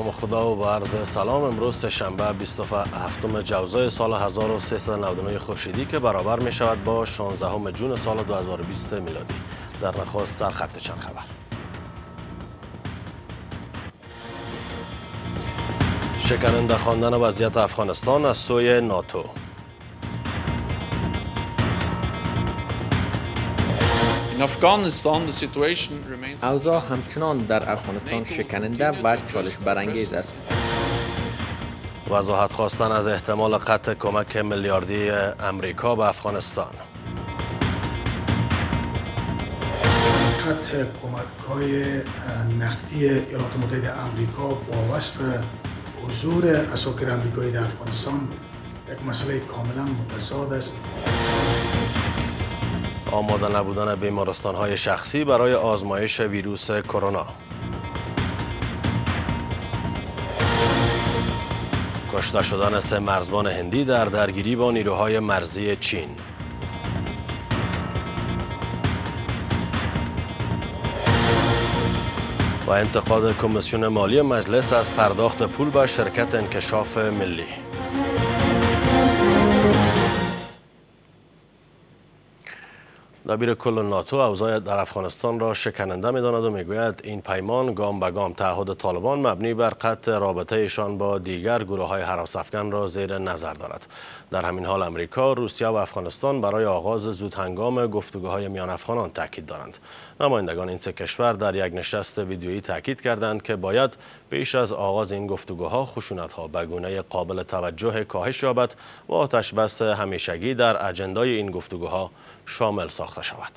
با خدا و با عرض سلام. امروز شنبه 27 جوزا سال 1399 خورشیدی که برابر می شود با 16 جون سال 2020 میلادی. در نخست سرخط چند خبر. شکننده خواندن وضعیت افغانستان از سوی ناتو. اوضاع همچنان در افغانستان شکننده و چالش برانگیز است. وضاحت خواستن از احتمال قطع کمک میلیاردی امریکا به افغانستان. قطع کمک‌های نفتی ایالات متحده آمریکا با وصف حضور اساکر آمریکایی در افغانستان یک مسئله کاملا متضاد است. آماده نبودن بیمارستان‌های شخصی برای آزمایش ویروس کرونا. کشته شدن 3 مرزبان هندی در درگیری با نیروهای مرزی چین. و انتقاد کمیسیون مالی مجلس از پرداخت پول به شرکت انکشاف ملی. دبیر کل ناتو اوضاع در افغانستان را شکننده می‌داند و میگوید این پیمان گام به گام تعهد طالبان مبنی بر قطع رابطه‌شان با دیگر گروه‌های هراس افغان را زیر نظر دارد. در همین حال امریکا، روسیه و افغانستان برای آغاز زودهنگام گفتگوهای میان افغانان تاکید دارند. نمایندگان این سه کشور در یک نشست ویدیویی تاکید کردند که باید پیش از آغاز این گفتگوها خشونت‌ها به گونه قابل توجه کاهش یابد و آتش بس همیشگی در اجندای این گفتگوها شامل ساخته شود.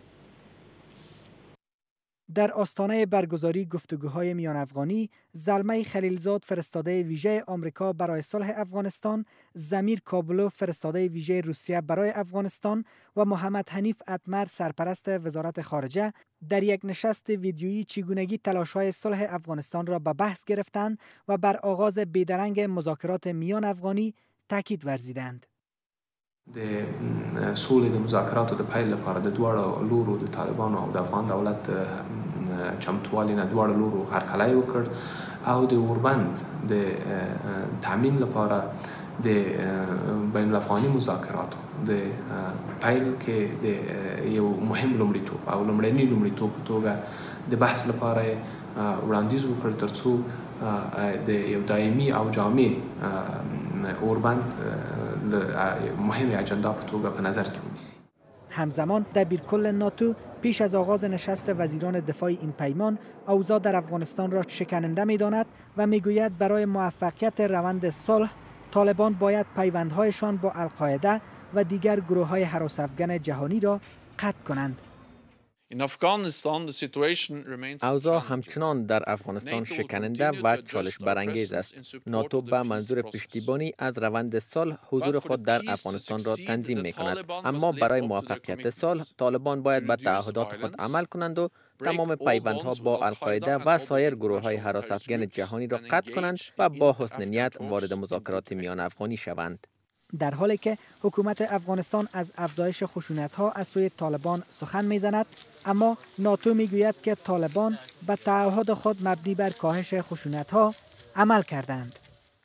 در آستانه برگزاری گفتگوهای میان افغانی، زلمه خلیلزاد فرستاده ویژه آمریکا برای صلح افغانستان، زمیر کابلوف فرستاده ویژه روسیه برای افغانستان و محمد حنیف اتمر سرپرست وزارت خارجه در یک نشست ویدیویی چگونگی تلاش‌های صلح افغانستان را به بحث گرفتند و بر آغاز بیدرنگ مذاکرات میان افغانی تاکید ورزیدند. د سولې د مذاکراتو د پیل لپاره د دواړو لورو د طالبانو او د افغان دولت چمتووالي نه دواړو لورو هرکلی وکړ او د اوربند د تامین لپاره د بین الافغاني مذاکراتو د پیل کې د یو مهم لومړیتوب او لومړني لومړیتوب په توګه د بحث لپاره وړاندیز وکړ ترڅو د یو دایمي او جامع اوربند مهم اجندا په توګه په نظر کې ونیسي. همزمان دبیرکل ناتو پیش از آغاز نشست وزیران دفاع این پیمان اوضاع در افغانستان را شکننده می‌داند و میگوید برای موفقیت روند صلح طالبان باید پیوندهایشان با القاعده و دیگر گروه‌های هراس افغان جهانی را قطع کنند. اوضاع همچنان در افغانستان شکننده و چالش برانگیز است. ناتو به منظور پشتیبانی از روند صلح حضور خود در افغانستان را تنظیم می کند. اما برای موفقیت صلح طالبان باید به تعهدات خود عمل کنند و تمام پیوندها با القاعده و سایر گروه‌های هراس افغان جهانی را قطع کنند و با حسن نیت وارد مذاکرات میان افغانی شوند. در حالی که حکومت افغانستان از افزایش خشونت‌ها از سوی طالبان سخن می‌زند، اما ناتو می‌گوید که طالبان به تعهد خود مبنی بر کاهش خشونت‌ها عمل کردند.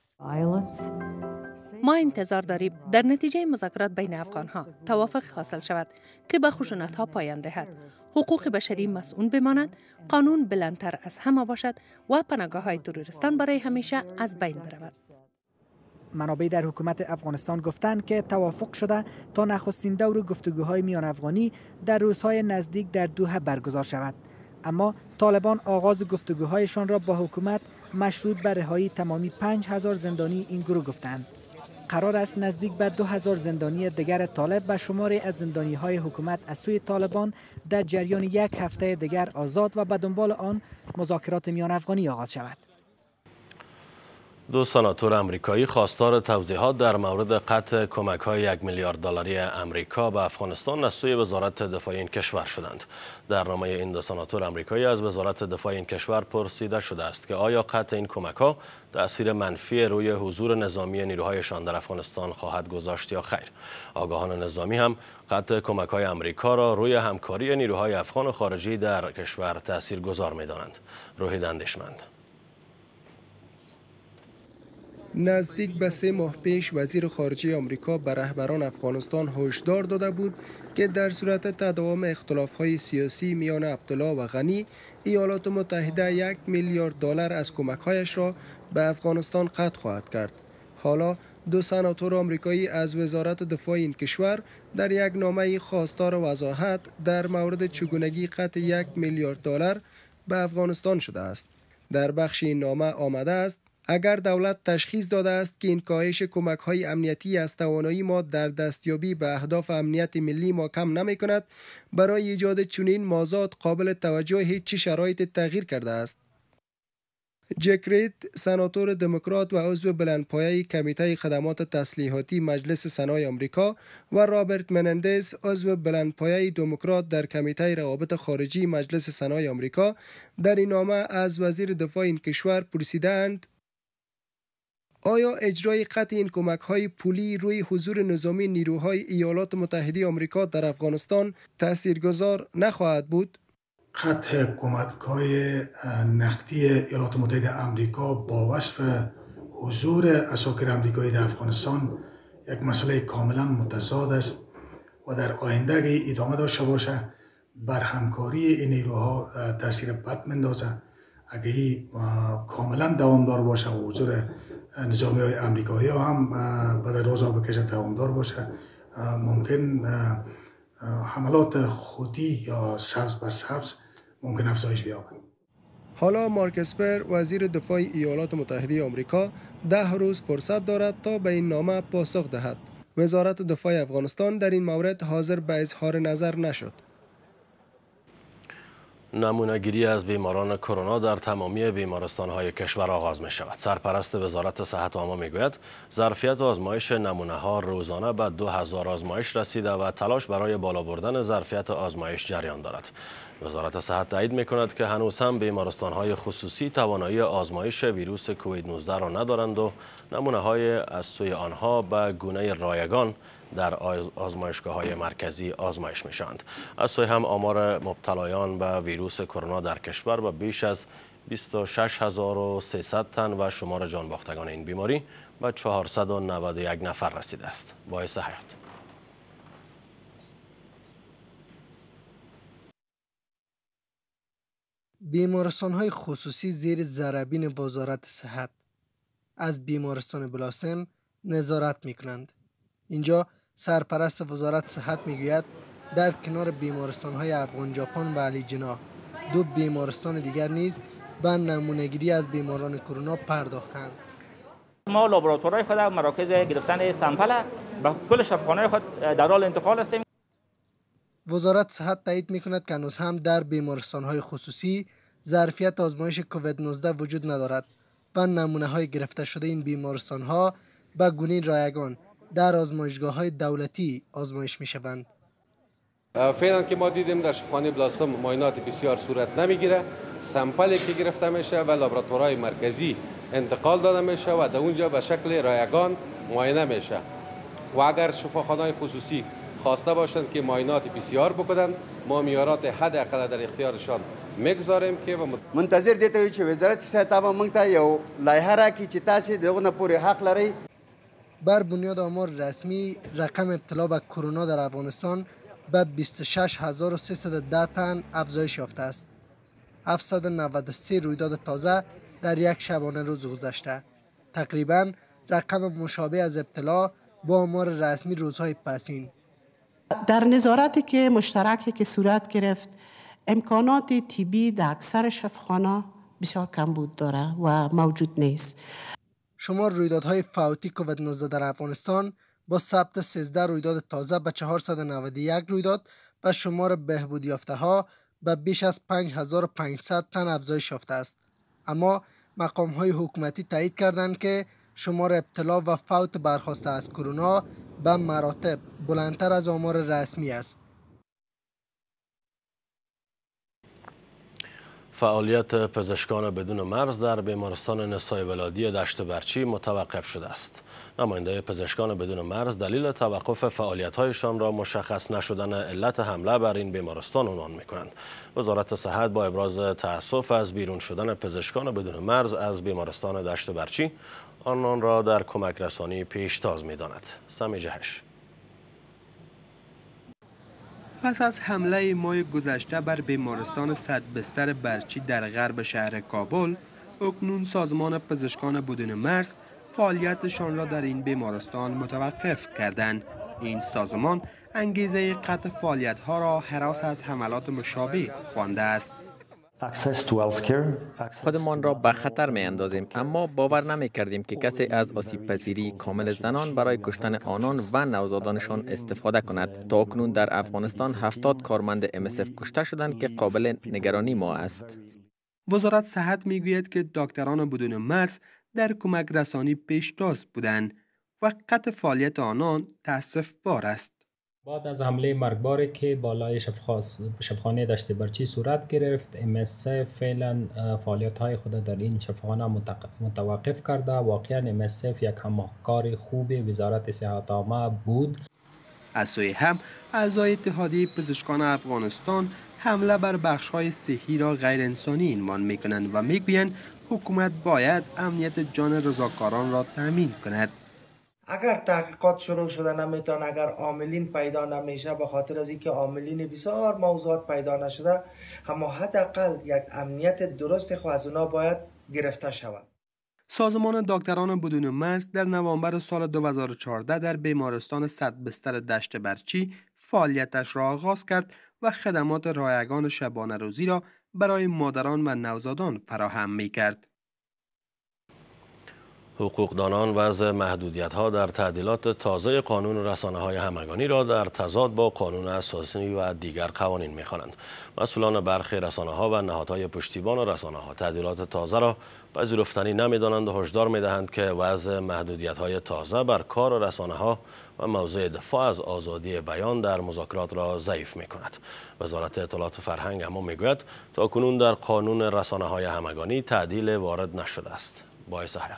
ما انتظار داریم در نتیجه مذاکرات بین افغان‌ها توافق حاصل شود که به خشونت‌ها پایان دهد، حقوق بشری مسئول بماند، قانون بلندتر از همه باشد و پناهگاه‌های تروریستان برای همیشه از بین برود. منابع در حکومت افغانستان گفتند که توافق شده تا نخستین دور گفتگوهای میان افغانی در روزهای نزدیک در دوحه برگزار شود. اما طالبان آغاز گفتگوهایشان را با حکومت مشروط به رهایی تمامی 5000 زندانی این گروه گفتند. قرار است نزدیک به 2000 زندانی دیگر طالب به شماری از زندانی‌های حکومت از سوی طالبان در جریان یک هفته دیگر آزاد و به دنبال آن مذاکرات میان افغانی آغاز شود. 2 سناتور امریکایی خواستار توضیحات در مورد قطع کمک‌های 1 میلیارد دلاری امریکا به افغانستان از سوی وزارت دفاع این کشور شدند. در نامه این 2 سناتور امریکایی از وزارت دفاع این کشور پرسیده شده است که آیا قطع این کمک‌ها تأثیر منفی روی حضور نظامی نیروهایشان در افغانستان خواهد گذاشت یا خیر. آگاهان نظامی هم قطع کمک‌های امریکا را روی همکاری نیروهای افغان خارجی در کشور تأثیرگذار می‌دانند. روحید اندیشمند. نزدیک به 3 ماه پیش وزیر خارجه آمریکا به رهبران افغانستان هشدار داده بود که در صورت تداوم اختلاف‌های سیاسی میان عبدالله و غنی، ایالات متحده 1 میلیارد دلار از کمک‌هایش را به افغانستان قطع خواهد کرد. حالا 2 سناتور آمریکایی از وزارت دفاع این کشور در یک نامه خواستار وضاحت در مورد چگونگی قطع 1 میلیارد دلار به افغانستان شده است. در بخش این نامه آمده است: اگر دولت تشخیص داده است که این کاهش کمک‌های امنیتی از توانایی ما در دستیابی به اهداف امنیت ملی ما کم نمی‌کند، برای ایجاد چنین مازاد قابل توجه هیچ شرایط تغییر کرده است. جک رید، سناتور دموکرات و عضو بلندپایه کمیته خدمات تسلیحاتی مجلس سنای آمریکا و رابرت منندز، عضو بلندپایه دموکرات در کمیته روابط خارجی مجلس سنای آمریکا، در این نامه از وزیر دفاع این کشور پرسیدند: آیا اجرای قطع این کمک‌های پولی روی حضور نظامی نیروهای ایالات متحده آمریکا در افغانستان تاثیرگذار نخواهد بود؟ قطع کمک‌های نقدی ایالات متحده آمریکا با وصف حضور عساکر آمریکایی در افغانستان یک مسئله کاملا متضاد است و در آینده اگر ادامه داشته باشه بر همکاری این نیروها تاثیر بد میندازه. اگر کاملا دوامدار باشه و حضور نظامی های آمریکایی ها هم به دراز بکشه دوامدار باشه، ممکن حملات خودی یا سبز بر سبز ممکن افزایش بیابد. حالا مارک اسپر، وزیر دفاع ایالات متحده آمریکا، 10 روز فرصت دارد تا به این نامه پاسخ دهد. وزارت دفاع افغانستان در این مورد حاضر به اظهار نظر نشد. نمونه‌گیری از بیماران کرونا در تمامی بیمارستان‌های کشور آغاز می‌شود. سرپرست وزارت صحت عامه می‌گوید ظرفیت آزمایش نمونه‌ها روزانه به 2000 آزمایش رسیده و تلاش برای بالا بردن ظرفیت آزمایش جریان دارد. وزارت صحت تایید می‌کند که هنوز هم بیمارستان‌های خصوصی توانایی آزمایش ویروس کووید 19 را ندارند و نمونه‌های از سوی آنها به گونه رایگان در آزمایشگاه‌های مرکزی آزمایش می‌شوند. از سوی هم آمار مبتلایان به ویروس کرونا در کشور به بیش از 26300 تن و شمار جانباختگان این بیماری به 491 نفر رسیده است. باعث حیات. بیمارستان‌های خصوصی زیر ضربین وزارت صحت از بیمارستان بلاسم نظارت می‌کنند. اینجا سرپرست وزارت صحت میگوید در کنار بیمارستان‌های افغان ژاپن و علی جناح 2 بیمارستان دیگر نیز به نمونه‌گیری از بیماران کرونا پرداختند. ما لابراتوارهای خود مراکز گرفتن سمپل به کل شفاخانه‌های خود در حال انتقال هستیم. وزارت صحت تایید می‌کند که هنوز هم در بیمارستان‌های خصوصی ظرفیت آزمایش کووید 19 وجود ندارد و نمونه‌های گرفته شده این بیمارستان‌ها به گونه رایگان در آزمایشگاه‌های دولتی آزمایش می‌شوند. فعلا که ما دیدیم در شفاخانه بلاسم معاینات بسیار صورت نمیگیره، سمپلی که گرفته میشه و لابراتوارهای مرکزی انتقال داده میشه و در اونجا به شکل رایگان معاینه میشه و اگر شفاخانه‌های خصوصی خواسته باشند که معاینات بسیار بکنند، ما معیارات حداقل در اختیارشان میگذاریم که منتظر دیته چې وزارت صحت عامه موږ ته یو لایحه راکړي چې تاسې دغه نه پورې حق لرئ. بر بنیاد آمار رسمی رقم ابتلا به کرونا در افغانستان به 26310 تن افزایش یافته است. 793 رویداد تازه در یک شبانه روز گذشته. تقریبا رقم مشابه از ابتلا با آمار رسمی روزهای پسین. در نظارتی که مشترکی که صورت گرفت، امکانات طبی در اکثر شفاخانه بسیار کمبود داره و موجود نیست. شمار رویدادهای فوتی کووید 19 در افغانستان با ثبت 13 رویداد تازه به 491 رویداد و شمار بهبود یافته ها به بیش از 5500 تن افزایش یافته است. اما مقام‌های حکومتی تایید کردند که شمار ابتلا و فوت برخاسته از کرونا به مراتب بلندتر از آمار رسمی است. فعالیت پزشکان بدون مرز در بیمارستان نسای ولادی دشت برچی متوقف شده است. نماینده پزشکان بدون مرز دلیل توقف فعالیت‌هایشان را مشخص نشدن علت حمله بر این بیمارستان عنوان می‌کنند. وزارت صحت با ابراز تأسف از بیرون شدن پزشکان بدون مرز از بیمارستان دشت برچی آنان را در کمک رسانی پیشتاز می‌داند. سمی جهش. پس از حمله ماه گذشته بر بیمارستان 100 بستر برچی در غرب شهر کابل، اکنون سازمان پزشکان بدون مرز فعالیتشان را در این بیمارستان متوقف کردند. این سازمان انگیزه قطع فعالیت‌ها را هراس از حملات مشابه خوانده است. خودمان را به خطر می اندازیم، اما باور نمی کردیم که کسی از آسیب پذیری کامل زنان برای کشتن آنان و نوزادانشان استفاده کند. تا اکنون در افغانستان 70 کارمند MSF کشته شدند که قابل نگرانی ما است. وزارت صحت می گوید که دکتران بدون مرز در کمک رسانی پیشتاز بودند و قطع فعالیت آنان تأسف بار است. بعد از حمله مرگباری که بالای شفاخانه دشت برچی صورت گرفت، MSF فعلا فعالیت‌های خود در این شفاخانه متوقف کرده. واقعا MSF یک همکار خوب وزارت صحت عامه بود. از سوی هم اعضای اتحادیه پزشکان افغانستان حمله بر بخش‌های صحی را غیر انسانی عنوان می‌کنند و می‌گویند حکومت باید امنیت جان رضاکاران را تامین کند. اگر تحقیقات شروع شده نمیتونه، اگر عاملین پیدا نمیشه به خاطر از اینکه عاملین بسیار موضوعات پیدا نشده، اما حداقل یک امنیت درست خو از اونا باید گرفته شود. سازمان دکتران بدون مرز در نوامبر سال 2014 در بیمارستان 100 بستر دشت برچی فعالیتش را آغاز کرد و خدمات رایگان شبانه روزی را برای مادران و نوزادان فراهم می‌کرد. حقوقدانان وضع محدودیت‌ها در تعدیلات تازه قانون رسانه‌های همگانی را در تضاد با قانون اساسی و دیگر قوانین می‌خوانند. مسئولان برخی رسانه‌ها و نهادهای پشتیبان رسانه‌ها تعدیلات تازه را پذیرفتنی نمی‌دانند و هشدار می‌دهند که وضع محدودیت‌های تازه بر کار رسانه‌ها و موضوع دفاع از آزادی بیان در مذاکرات را ضعیف می‌کند. وزارت اطلاعات و فرهنگ اما می‌گوید تاکنون در قانون رسانه‌های همگانی تعدیل وارد نشده است. باعث حیات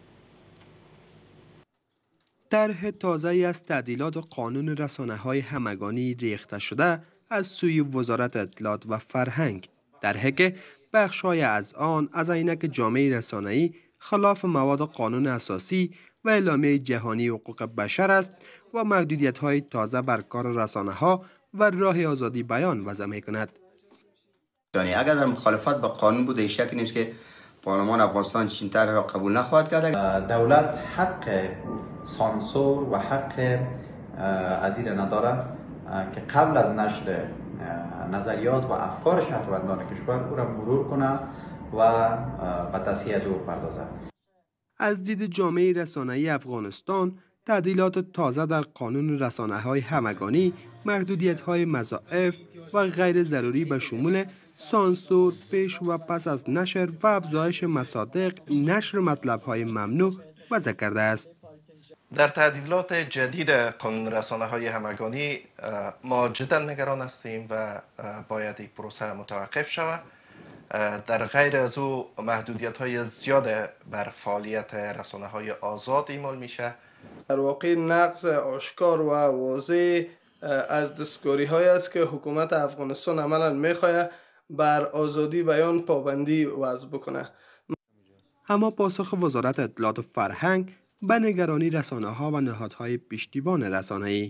طرح تازه‌ای از تعدیلات قانون رسانه‌های همگانی ریخته شده از سوی وزارت اطلاعات و فرهنگ، طرحی که بخش‌های از آن از عینک جامعه رسانه‌ای خلاف مواد قانون اساسی و اعلامیه جهانی حقوق بشر است و محدودیت‌های تازه بر کار رسانه‌ها و راه آزادی بیان وضع می‌کند. اگر در مخالفت با قانون بوده، شکی نیست که پارلمان افغانستان چین طرح را قبول نخواهد کرد. دولت حق سانسور و حق از این نداره که قبل از نشر نظریات و افکار شهروندان کشور او را مرور کنه و به تصحیح از او پردازه. از دید جامعه رسانه‌ای افغانستان، تعدیلات تازه در قانون رسانه‌های همگانی محدودیت‌های مضاعف و غیر ضروری به شمول سانسور، پیش و پس از نشر و افزایش مصادیق نشر مطلب‌های ممنوع وضع کرده است. در تعدیلات جدید قانون رسانه‌های همگانی ما جدا نگران هستیم و باید این پروسه متوقف شود. در غیر از او محدودیت‌های زیاد بر فعالیت رسانه‌های آزاد اعمال میشه. در واقع نقض آشکار و واضح از دستکاری‌های است که حکومت افغانستان عملاً می‌خواهد بر آزادی بیان پابندی وضع بکنه. اما پاسخ وزارت اطلاعات و فرهنگ به نگرانی رسانه‌ها و نهادهای پشتیبان رسانه‌ای: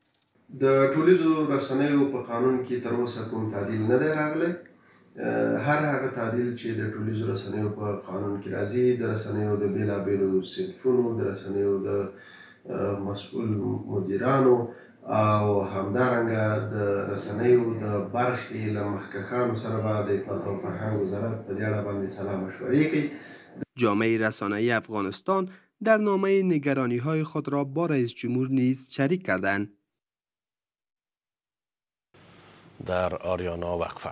د ټولنیزو رسنیو په قانون کې تر اوسه کوم تعدیل نه دی راغلی. هر هغه تعدیل چې د ټولنیزو رسنیو په قانون کې راځي، د رسنیو د بیلابیلو صنفونو، د رسنیو د مسؤل مدیرانو او همدارنګه د رسنیو د برخې له مخکښانو سره به د اطلاعات او فرهنګ وزارت په دې اړه باندې سلا مشورې کوي. جامعه رسانه‌ای افغانستان در نامه نگرانی‌های خود را با رئیس جمهور نیز شریک کردند. در آریانا وقفه.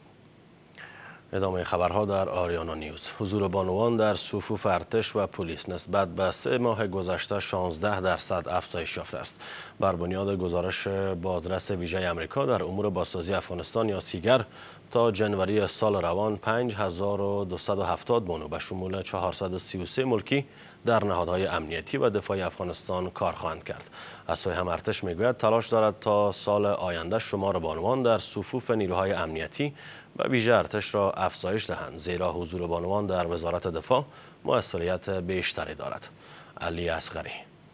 ادامه خبرها در آریانا نیوز. حضور بانوان در صفوف ارتش و پلیس نسبت به 3 ماه گذشته 16% افزایش یافته است. بر بنیاد گزارش بازرس ویژه آمریکا در امور بازسازی افغانستان یا سیگر، تا جنوری سال روان 5270 بانو به شمول 433 ملکی در نهادهای امنیتی و دفاعی افغانستان کار خواهند کرد. از سوی هم ارتش میگوید تلاش دارد تا سال آینده شمار بانوان در صفوف نیروهای امنیتی و ویژه ارتش را افزایش دهند، زیرا حضور بانوان در وزارت دفاع موثریت بیشتری دارد. علی اصغری.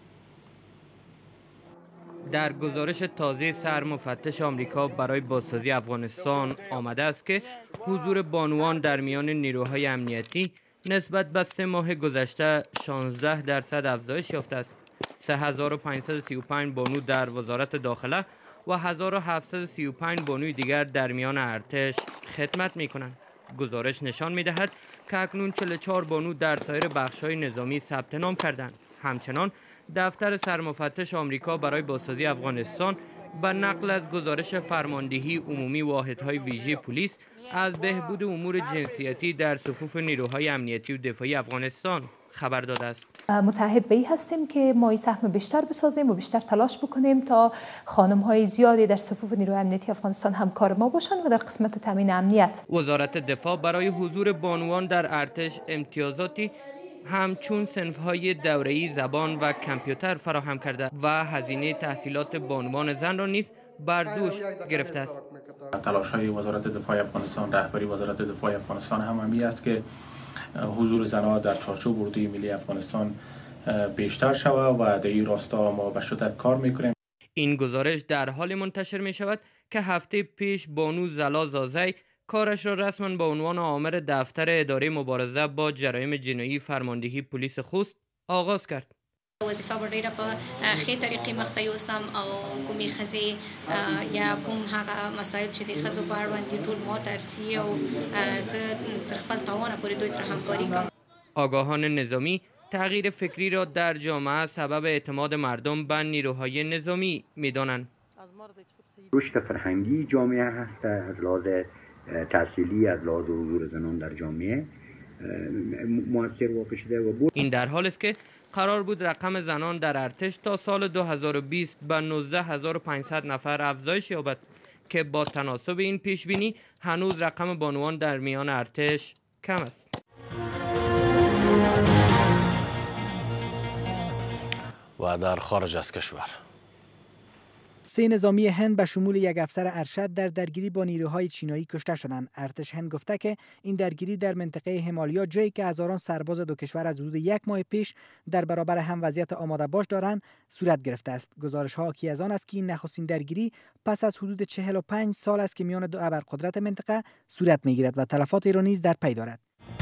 در گزارش تازه سرمفتش آمریکا برای بازسازی افغانستان آمده است که حضور بانوان در میان نیروهای امنیتی نسبت به 3 ماه گذشته 16% افزایش یافته است. 3535 بانو در وزارت داخله و 1735 بانوی دیگر در میان ارتش خدمت می کنند. گزارش نشان می دهد که اکنون 44 بانو در سایر بخش‌های نظامی ثبت نام کردند. همچنان دفتر سرمفتش آمریکا برای بازسازی افغانستان به نقل از گزارش فرماندهی عمومی واحدهای ویژه پلیس از بهبود امور جنسیتی در صفوف نیروهای امنیتی و دفاعی افغانستان خبر داده است. متعهد به این هستیم که ما سهم بیشتر بسازیم و بیشتر تلاش بکنیم تا خانم‌های زیادی در صفوف نیروهای امنیتی افغانستان همکار ما باشند و در قسمت تامین امنیت. وزارت دفاع برای حضور بانوان در ارتش امتیازاتی همچون صنف‌های دوره‌ای زبان و کامپیوتر فراهم کرده و هزینه تحصیلات بانوان زن را نیز بر دوش گرفته است. تلاش‌های وزارت دفاع افغانستان، رهبری وزارت دفاع افغانستان هم همی است که حضور زنان در چارچوب اردوی ملی افغانستان بیشتر شود و در این راستا ما به شدت کار میکنیم. این گزارش در حال منتشر می شود که هفته پیش بانو زلا زازی کارش را رسما به عنوان آمر دفتر اداره مبارزه با جرایم جنایی فرماندهی پلیس خوست آغاز کرد. وظیفه ورډیره په ښې طریقې مخته یوسم او کومې ښځې یا کوم هغه مسایل چې د ښځو په اړوند دي ټول ما ته ارڅي او زه تر خپل توانه پورې دوی سره همکاري کوم. آگاهان نظامی تغییر فکری را در جامعه سبب اعتماد مردم به نیروهای نظامی می‌دانند. رشد فرهنگی جامعه هست، از لحاظ تحصیلی، از لحاظ حضور زنان در جامعه مؤثر واقع شده و این در حال است که قرار بود رقم زنان در ارتش تا سال 2020 به 19500 نفر افزایش یابد که با تناسب این پیش بینی هنوز رقم بانوان در میان ارتش کم است. و در خارج از کشور 3 نظامی هند به شمول یک افسر ارشد در درگیری با نیروهای چینایی کشته شدند. ارتش هند گفته که این درگیری در منطقه همالیا، جایی که هزاران سرباز دو کشور از حدود 1 ماه پیش در برابر هم وضعیت آماده باش دارند، صورت گرفته است. گزارش ها حاکی از آن است که این نخستین درگیری پس از حدود 45 سال است که میان دو ابرقدرت منطقه صورت میگیرد و تلفات را نیز در پی دارد.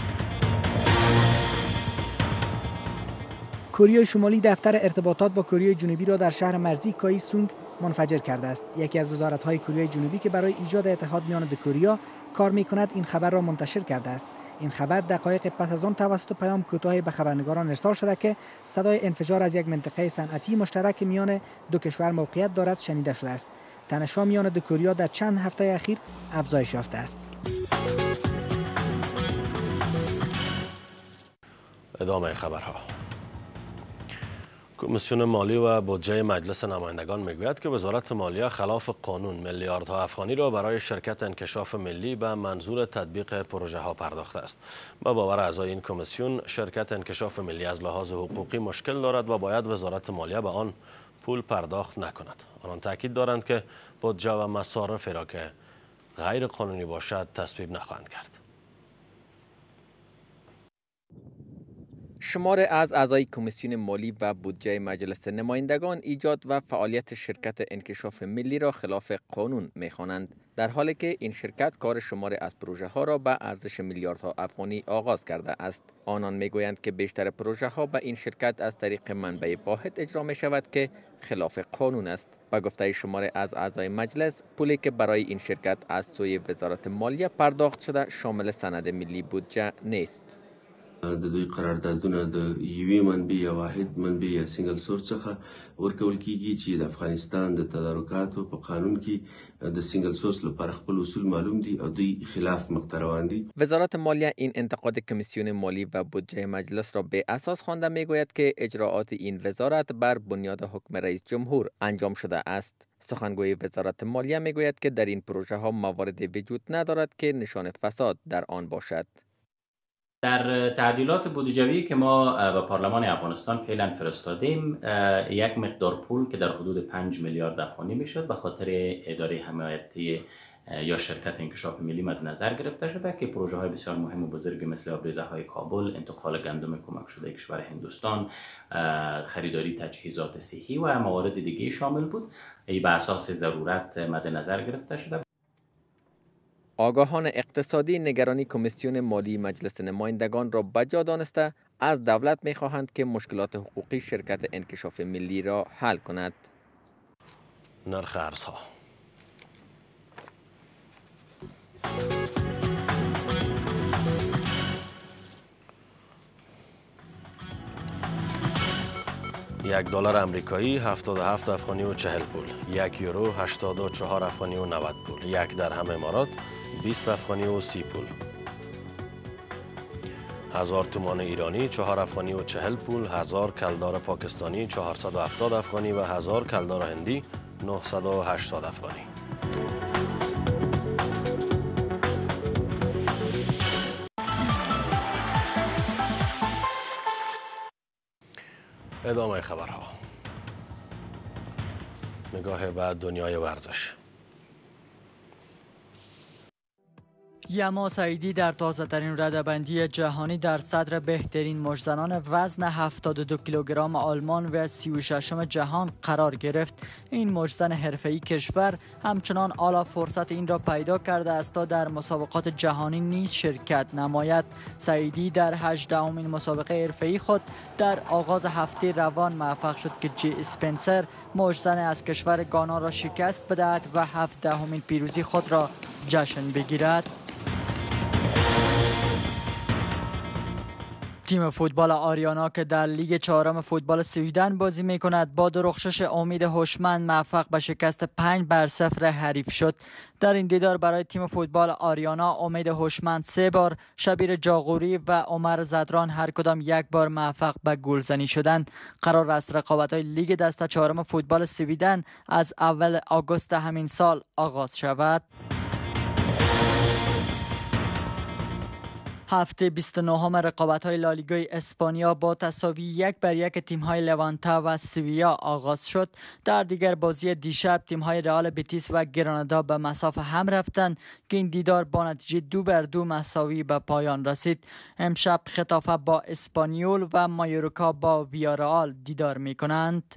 کره شمالی دفتر ارتباطات با کره جنوبی را در شهر مرزی کای سونگ منفجر کرده است. یکی از وزارت‌های کره جنوبی که برای ایجاد اتحاد میان دو کره کار می‌کند این خبر را منتشر کرده است. این خبر دقایق پس از آن توسط پیام کوتاهی به خبرنگاران ارسال شده که صدای انفجار از یک منطقه صنعتی مشترک میان دو کشور موقعیت دارد شنیده شده است. تنش‌ها میان دو کره در چند هفته اخیر افزایش یافته است. ادامه خبرها. کمیسیون مالی و بودجه مجلس نمایندگان میگوید که وزارت مالیه خلاف قانون میلیاردها افغانی را برای شرکت انکشاف ملی به منظور تطبیق پروژه ها پرداخته است. به باور اعضای این کمیسیون شرکت انکشاف ملی از لحاظ حقوقی مشکل دارد و باید وزارت مالیه به آن پول پرداخت نکند. آنان تاکید دارند که بودجه و مصارفی را که غیر قانونی باشد تصویب نخواهند کرد. شمار از اعضای کمیسیون مالی و بودجه مجلس نمایندگان ایجاد و فعالیت شرکت انکشاف ملی را خلاف قانون می‌خوانند، در حالی که این شرکت کار شمار از پروژه ها را به ارزش میلیاردها افغانی آغاز کرده است. آنان میگویند که بیشتر پروژه ها به این شرکت از طریق منبع واحد اجرا می شود که خلاف قانون است. با گفته شمار از اعضای مجلس، پولی که برای این شرکت از سوی وزارت مالیه پرداخت شده شامل سند ملی بودجه نیست. د دوی قراردادونه د یوې منبع یا واحد منبع یا سنگل سورس څخه ورکول کیږي چې د افغانستان د تدارکاتو په قانون کې د سنگل سورس لپاره خپل اصول معلوم دي او دوی خلاف مخته روان دي. وزارت مالیه این انتقاد کمیسیون مالی و بودجه مجلس را به اساس خوانده میگوید که اجراعات این وزارت بر بنیاد حکم رئیس جمهور انجام شده است. سخنگوی وزارت مالیه میگوید که در این پروژه ها مواردی وجود ندارد که نشان فساد در آن باشد. در تعدیلات بودجویی که ما به پارلمان افغانستان فعلا فرستادیم، یک مقدار پول که در حدود 5 میلیارد افغانی میشد به خاطر اداره حمایتی یا شرکت انکشاف ملی مد نظر گرفته شده که پروژه های بسیار مهم و بزرگ مثل آبریزه های کابل، انتقال گندم کمک شده کشور هندوستان، خریداری تجهیزات صحی و موارد دیگه شامل بود. ای به اساس ضرورت مد نظر گرفته شده. آگاهان اقتصادی نگرانی کمیسیون مالی مجلس نمایندگان را بجا دانسته از دولت می‌خواهند که مشکلات حقوقی شرکت انکشاف ملی را حل کند. نرخ ارزها. یک دلار امریکایی 77 افغانی و 40 پول، یک یورو 84 افغانی و 90 پول، یک درهم امارات 20 افغانی و 30 پول، 1000 تومان ایرانی 4 افغانی و 40 پول، 1000 کلدار پاکستانی 470 افغانی و 1000 کلدار هندی 980 افغانی. ادامه خبرها. نگاه بعد دنیای ورزش. یما سعیدی در تازه ترین رده‌بندی جهانی در صدر بهترین مشتزنان وزن 72 کیلوگرم آلمان و 36م جهان قرار گرفت. این مشتزن حرفه‌ای کشور همچنان اعلی فرصت این را پیدا کرده است تا در مسابقات جهانی نیز شرکت نماید. سعیدی در 18مین مسابقه حرفه‌ای خود در آغاز هفته روان موفق شد که جی اسپنسر مشتزن از کشور گانا را شکست بدهد و 17مین پیروزی خود را جشن بگیرد. تیم فوتبال آریانا که در لیگ چهارم فوتبال سویدن بازی می کند با درخشش امید هوشمند موفق به شکست 5-0 حریف شد. در این دیدار برای تیم فوتبال آریانا امید هوشمند 3 بار، شبیر جاغوری و عمر زدران هر کدام 1 بار موفق به گلزنی شدند. قرار است رقابت‌های لیگ دسته چهارم فوتبال سویدن از اول آگوست همین سال آغاز شود. هفته 29 رقابت‌های لالیگای اسپانیا با تساوی 1-1 تیم‌های لوانتا و سویا آغاز شد. در دیگر بازی دیشب تیم‌های رئال بیتیس و گرانادا به مساف هم رفتند که این دیدار با نتیجه 2-2 مساوی به پایان رسید. امشب خطافه با اسپانیول و مایورکا با ویارئال دیدار می‌کنند.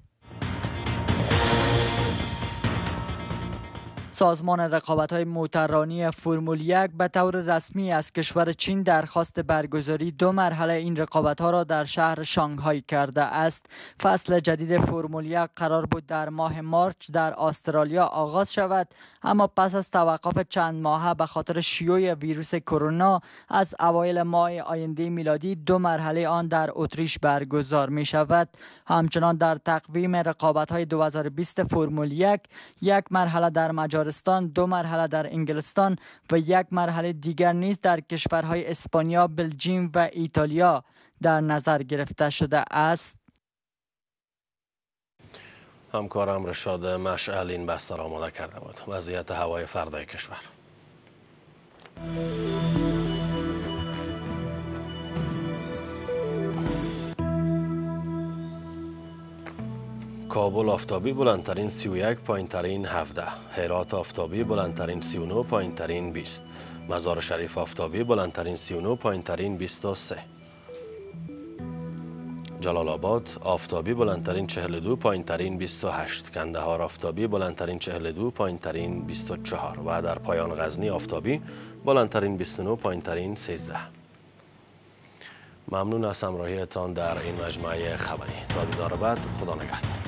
سازمان رقابت‌های موتوررانی فرمول 1 به طور رسمی از کشور چین درخواست برگزاری 2 مرحله این رقابت‌ها را در شهر شانگهای کرده است. فصل جدید فرمول 1 قرار بود در ماه مارچ در استرالیا آغاز شود، اما پس از توقف چند ماهه به خاطر شیوع ویروس کرونا از اوایل ماه آینده میلادی 2 مرحله آن در اتریش برگزار می شود. همچنان در تقویم رقابت‌های 2020 فرمول 1 مرحله در مجارستان، 2 مرحله در انگلستان و 1 مرحله دیگر نیز در کشورهای اسپانیا، بلژیم و ایتالیا در نظر گرفته شده است. همکارم رشاد مشعل این بسته را آماده کرده بود. وضعیت هوای فردای کشور. کابل آفتابی بلندترین 31، پایینترین 17. هرات آفتابی بلندترین 39، پایینترین 20. مزار شریف آفتابی بلندترین 39، پایینترین 23. جلال آباد آفتابی بلندترین 42، پایینترین 28. کندهار آفتابی بلندترین 42، پایینترین 24 و در پایان غزنی آفتابی بلندترین 29، پایینترین 13. ممنون از همراهیتان در این مجموعه خبری. تا دیدار بعد، خدا نگهدار.